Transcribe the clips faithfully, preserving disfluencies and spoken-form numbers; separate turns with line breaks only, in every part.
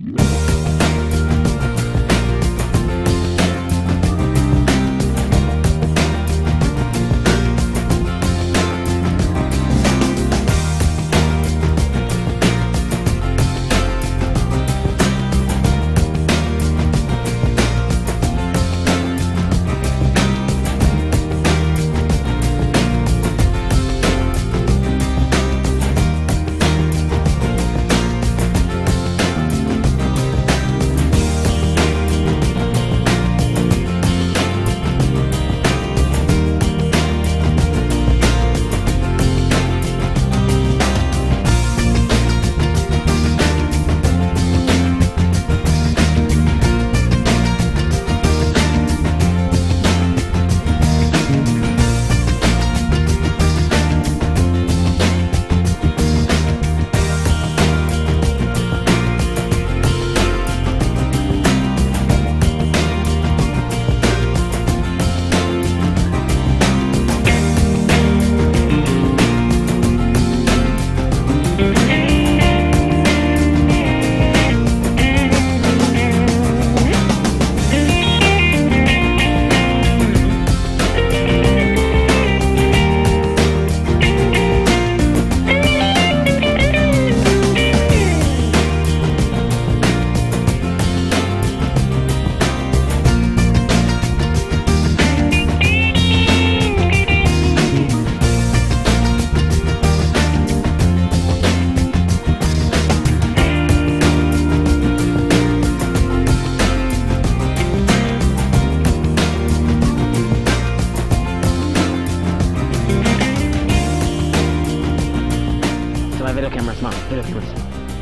Video cameras.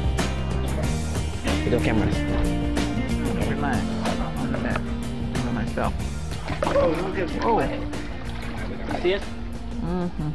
Video cameras.
Relax. On the mat. On myself.
Oh, oh. See it?
Mm-hmm.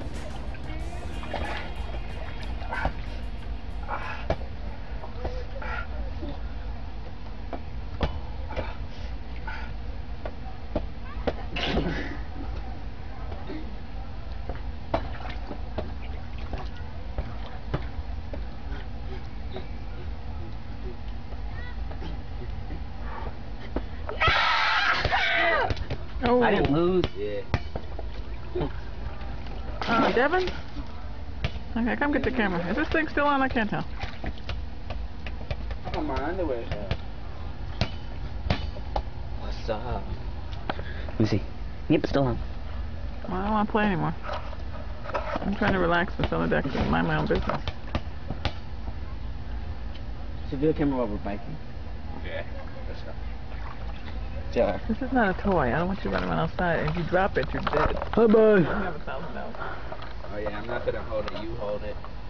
Oh.
I didn't lose. Yeah.
Uh, Devin? Okay, come get the camera. Is this thing still on? I can't tell.
Oh, my underwear's out. What's up? Let me see. Yep, it's still on.
Well, I don't want to play anymore. I'm trying to relax with on the deck and mind my own business.
Should do a camera while we're biking.
Yeah. Let's go.
Yeah.
This is not a toy. I don't want you running around outside. If you drop it, you're dead.
Bye bye.
You have a thousand dollars.
Oh yeah, I'm not gonna hold it. You hold it.